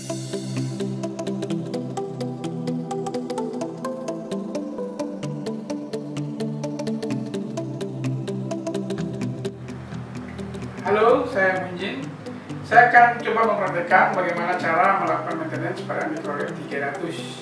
Halo, saya Munjin. Saya akan coba mempraktekkan bagaimana cara melakukan maintenance pada Microlab 300.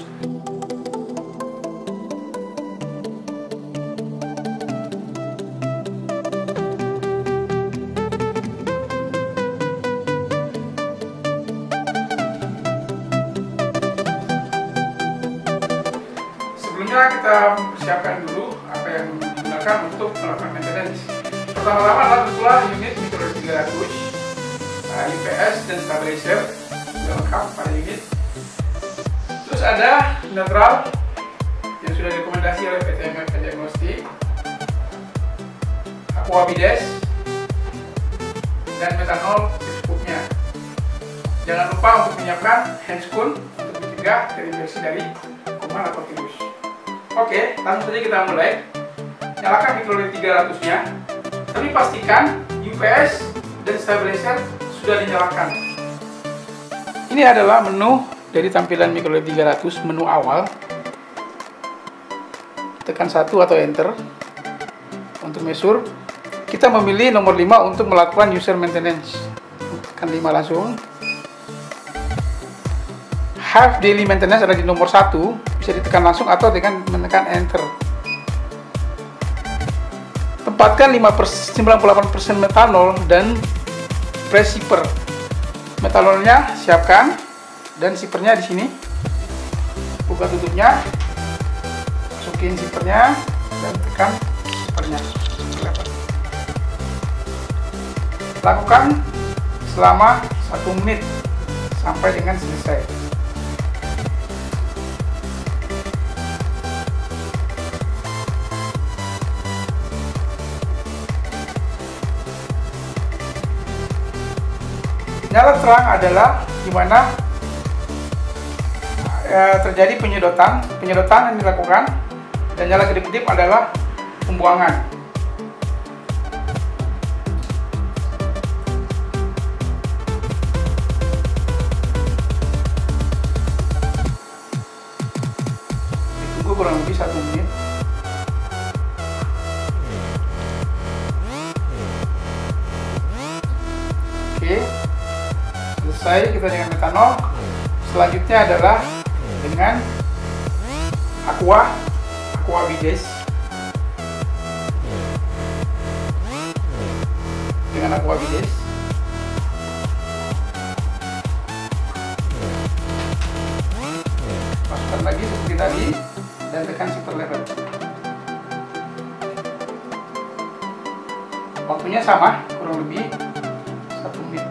Sebelumnya kita persiapkan dulu apa yang digunakan untuk melakukan maintenance. Pertama-tama adalah tentulah unit Microlab 300, UPS dan stabilizer lengkap pada unit. Terus ada netral yang sudah direkomendasi oleh PT Diagnostics, aqua bides, dan metanol secukupnya. Jangan lupa untuk menyiapkan handscoon untuk mencegah terinfeksi dari kuman atau virus. Oke, langsung saja kita mulai. Nyalakan Microlab 300-nya. Tapi pastikan UPS dan stabilizer sudah dinyalakan. Ini adalah menu dari tampilan Microlab 300, menu awal. Tekan 1 atau enter untuk measure. Kita memilih nomor 5 untuk melakukan user maintenance. Tekan 5 langsung. Have daily maintenance ada di nomor 1, bisa ditekan langsung atau dengan menekan enter. Tempatkan 98% metanol dan press zipper. Metanolnya siapkan dan zippernya di sini. Buka tutupnya, masukin zippernya dan tekan zippernya. Lakukan selama 1 menit sampai dengan selesai. Nyala terang adalah di mana terjadi penyedotan yang dilakukan, dan nyala kedip-kedip adalah pembuangan. Ditunggu kurang lebih 1 menit. Oke. Selesai kita dengan metanol. Selanjutnya adalah dengan aqua bides. Dengan aqua bides. Masukkan lagi seperti tadi dan tekan zipper level. Waktunya sama, kurang lebih 1 menit.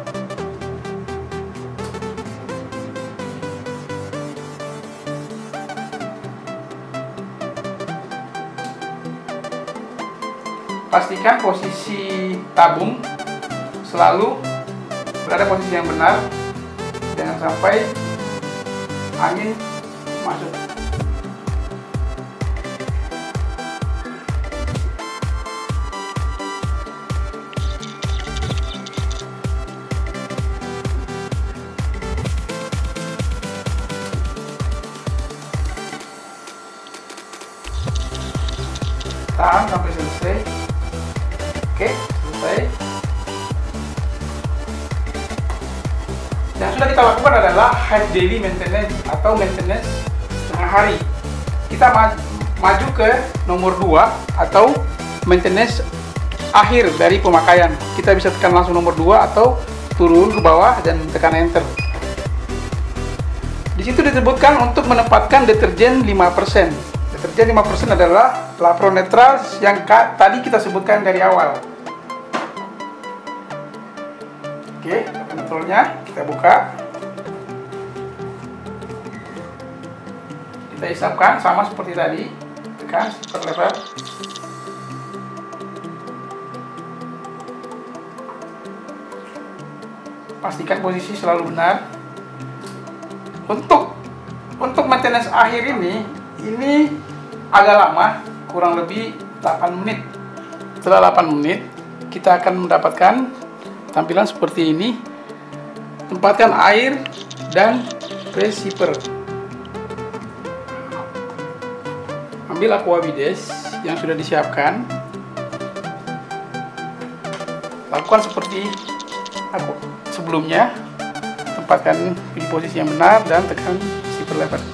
Pastikan posisi tabung selalu berada posisi yang benar, jangan sampai angin masuk. Tahan sampai selesai. Oke, selesai. Yang sudah kita lakukan adalah half daily maintenance atau maintenance setengah hari. Kita maju ke nomor 2 atau maintenance akhir dari pemakaian. Kita bisa tekan langsung nomor 2 atau turun ke bawah dan tekan enter. Di situ disebutkan untuk menempatkan deterjen 5%. Deterjen 5% adalah lapro netral yang tadi kita sebutkan dari awal. Oke, kontrolnya kita buka. Kita hisapkan sama seperti tadi. Tekan zipper lever. Pastikan posisi selalu benar. Untuk maintenance akhir ini agak lama, kurang lebih 8 menit. Setelah 8 menit, kita akan mendapatkan tampilan seperti ini. tempatkan air dan receiver. Ambil aqua bides yang sudah disiapkan. Lakukan seperti aku sebelumnya. Tempatkan di posisi yang benar dan tekan receiver lever.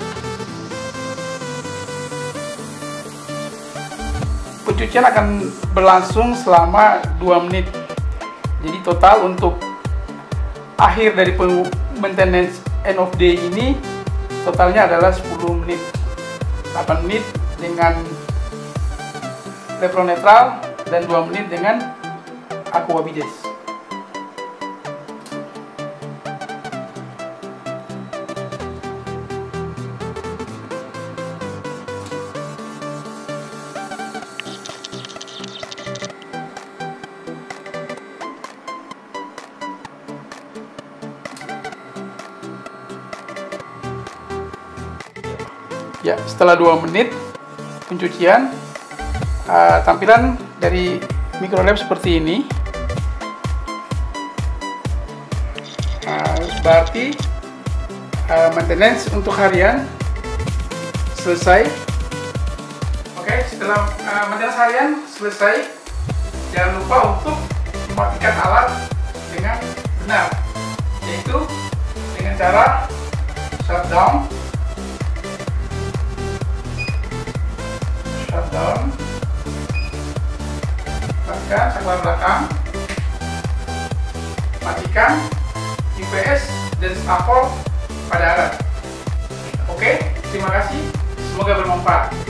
Pencucian akan berlangsung selama 2 menit. Jadi total untuk akhir dari maintenance end of day ini totalnya adalah 10 menit. 8 menit dengan level netral dan 2 menit dengan aqua bides. Ya, setelah 2 menit pencucian, tampilan dari Microlab seperti ini. Berarti maintenance untuk harian selesai. Oke, setelah maintenance harian selesai, jangan lupa untuk mematikan alat dengan benar, yaitu dengan cara shutdown, matikan saklar belakang, matikan IPS dan stafel pada alat. Oke, terima kasih, semoga bermanfaat.